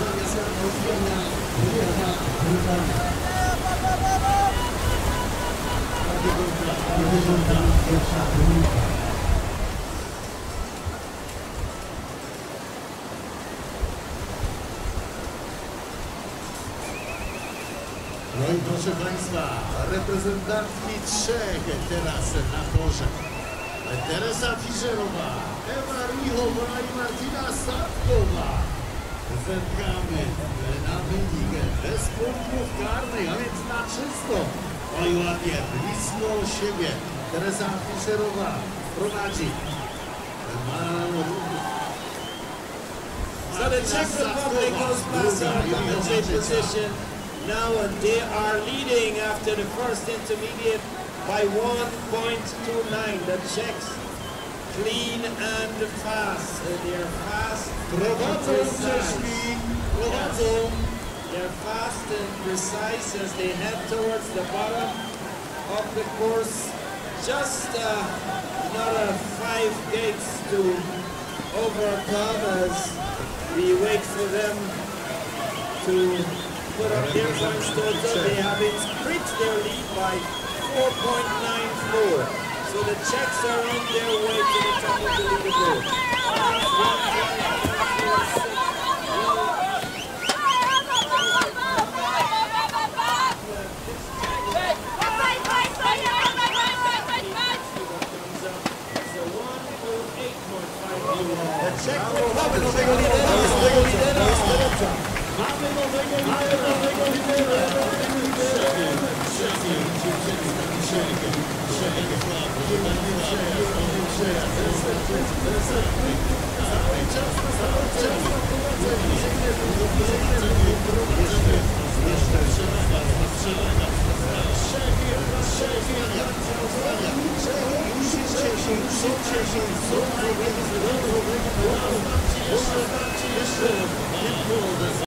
No i proszę Państwa, reprezentantki Czech teraz na torze. Teresa Fischerowa, Ewa Richowa i Martina Sadkowa. Zerkamy na wynik bez punktów karnych, a więc na czysto. Oj, ładnie, blisko siebie. Teresa Fischerowa prowadzi. So the Czech Republic goes past our commentary position now, and they are leading after the first intermediate by 1.29. The Czechs clean and fast. They're fast. They're fast and precise as they head towards the bottom of the course. Just another 5 gates to overcome as we wait for them to put up their points total. They have increased their lead by 4.94. So the Czechs are on their way to the top of the leaderboard. Czech Republic nowego lidera. Mamy nowego lidera. Jeszcze